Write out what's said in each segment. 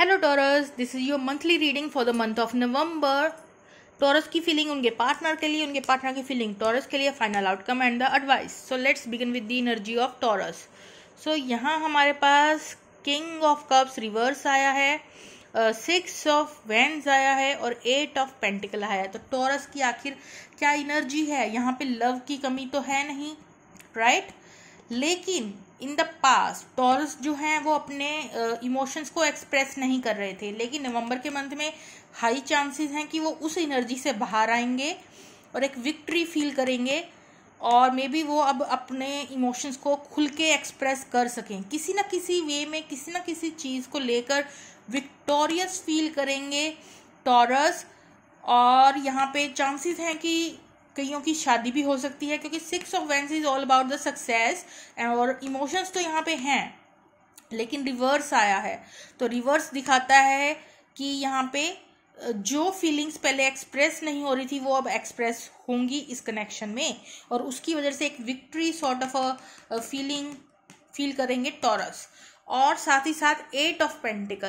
Hello Taurus, this is your monthly reading for the month of November. Taurus की feeling उनके partner के लिए, उनके पार्टनर की फीलिंग टॉरस के लिए, final outcome and the advice. So let's begin with the energy of Taurus. So यहाँ हमारे पास किंग ऑफ कप्स रिवर्स आया है, 6 ऑफ वैंड्स आया है और 8 ऑफ पेंटिकल आया है। तो टॉरस की आखिर क्या एनर्जी है? यहाँ पे लव की कमी तो है नहीं, राइट? लेकिन इन द पास्ट टॉरस जो हैं वो अपने इमोशंस को एक्सप्रेस नहीं कर रहे थे, लेकिन नवंबर के मंथ में हाई चांसेस हैं कि वो उस एनर्जी से बाहर आएंगे और एक विक्ट्री फील करेंगे और मे बी वो अब अपने इमोशंस को खुल के एक्सप्रेस कर सकें, किसी ना किसी वे में, किसी ना किसी चीज़ को लेकर विक्टोरियस फील करेंगे टॉरस। और यहाँ पे चांसेस हैं कि कईयों की शादी भी हो सकती है, क्योंकि 6 of wands is all about the success और इमोशंस तो यहाँ पे हैं, लेकिन रिवर्स आया है। तो रिवर्स दिखाता है कि यहाँ पे जो फीलिंग्स पहले एक्सप्रेस नहीं हो रही थी वो अब एक्सप्रेस होंगी इस कनेक्शन में, और उसकी वजह से एक victory sort of a feeling feel करेंगे टॉरस। और साथ ही साथ 8 ऑफ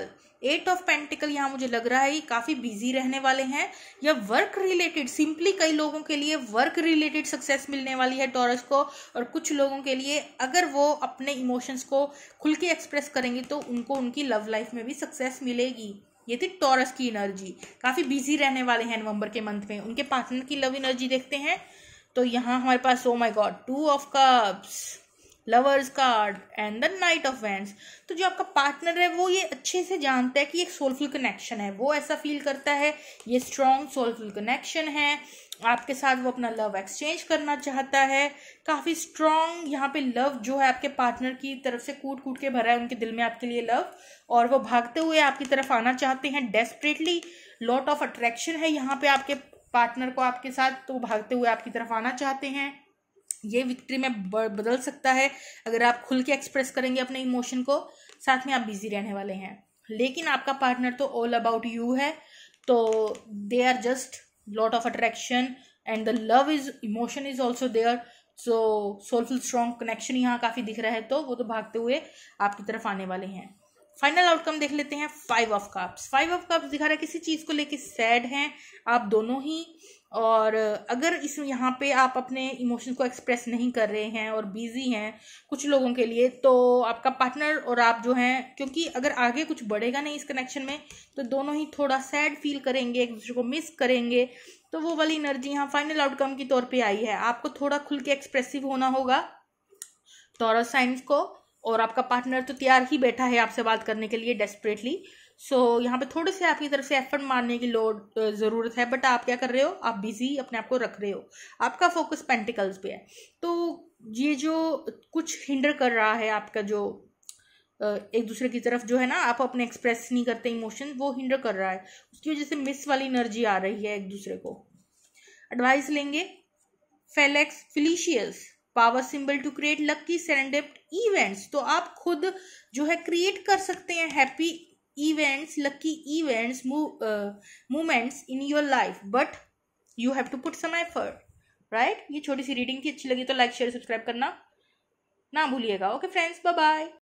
पेंटिकल यहाँ मुझे लग रहा है काफ़ी बिजी रहने वाले हैं, या वर्क रिलेटेड, सिंपली कई लोगों के लिए वर्क रिलेटेड सक्सेस मिलने वाली है टॉरस को, और कुछ लोगों के लिए अगर वो अपने इमोशंस को खुल के एक्सप्रेस करेंगे तो उनको उनकी लव लाइफ में भी सक्सेस मिलेगी। ये थी टॉरस की एनर्जी, काफ़ी बिजी रहने वाले हैं नवंबर के मंथ में। उनके पार्टनर की लव एनर्जी देखते हैं तो यहाँ हमारे पास oh my god 2 of cups, lovers card and the knight of wands. तो जो आपका पार्टनर है वो ये अच्छे से जानता है कि एक सोलफुल कनेक्शन है, वो ऐसा फील करता है ये स्ट्रॉन्ग सोलफुल कनेक्शन है, आपके साथ वो अपना लव एक्सचेंज करना चाहता है। काफ़ी स्ट्रॉन्ग यहाँ पे लव जो है आपके पार्टनर की तरफ से कूट कूट के भरा है उनके दिल में आपके लिए लव, और वो भागते हुए आपकी तरफ आना चाहते हैं डेस्परेटली। लॉट ऑफ अट्रैक्शन है यहाँ पे आपके पार्टनर को आपके साथ, तो भागते हुए आपकी तरफ आना चाहते हैं। ये विक्ट्री में बदल सकता है अगर आप खुल के एक्सप्रेस करेंगे अपने इमोशन को। साथ में आप बिजी रहने वाले हैं, लेकिन आपका पार्टनर तो ऑल अबाउट यू है, तो they are just lot of attraction and the love is emotion is also there. So soulful strong connection यहाँ काफ़ी दिख रहा है, तो वो तो भागते हुए आपकी तरफ आने वाले हैं। फाइनल आउटकम देख लेते हैं। 5 ऑफ कप्स दिखा रहा है किसी चीज़ को लेके सैड हैं आप दोनों ही, और अगर इस यहाँ पे आप अपने इमोशन को एक्सप्रेस नहीं कर रहे हैं और बिजी हैं कुछ लोगों के लिए, तो आपका पार्टनर और आप जो हैं, क्योंकि अगर आगे कुछ बढ़ेगा नहीं इस कनेक्शन में तो दोनों ही थोड़ा सैड फील करेंगे, एक दूसरे को मिस करेंगे। तो वो वाली एनर्जी यहाँ फाइनल आउटकम की तौर पे आई है। आपको थोड़ा खुल के एक्सप्रेसिव होना होगा टॉरस साइंस को, और आपका पार्टनर तो तैयार ही बैठा है आपसे बात करने के लिए डेस्परेटली। सो यहाँ पे थोड़े से आपकी तरफ से एफर्ट मारने की ज़रूरत है, बट आप क्या कर रहे हो, आप बिजी अपने आप को रख रहे हो, आपका फोकस पेंटिकल्स पे है। तो ये जो कुछ हिंडर कर रहा है आपका जो एक दूसरे की तरफ जो है ना, आप अपने एक्सप्रेस नहीं करते इमोशन, वो हिंडर कर रहा है, उसकी वजह से मिस वाली एनर्जी आ रही है एक दूसरे को। एडवाइस लेंगे Felix Felicis power symbol to create lucky serendipitous events. तो आप खुद जो है क्रिएट कर सकते हैं happy events, lucky events, moments in your life, but you have to put some effort, right? ये छोटी सी रीडिंग थी, अच्छी लगी तो लाइक शेयर सब्सक्राइब करना ना भूलिएगा। Okay friends, bye bye.